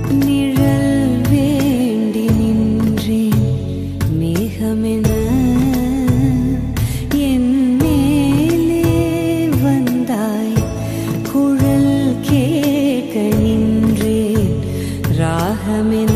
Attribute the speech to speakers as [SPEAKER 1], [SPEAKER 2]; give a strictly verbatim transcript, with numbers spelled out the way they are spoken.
[SPEAKER 1] நிழல் வேண்டி நின்றேன் மேகமென என் மேலே வந்தாய் குழல் கேட்க நின்றேன் ராகமென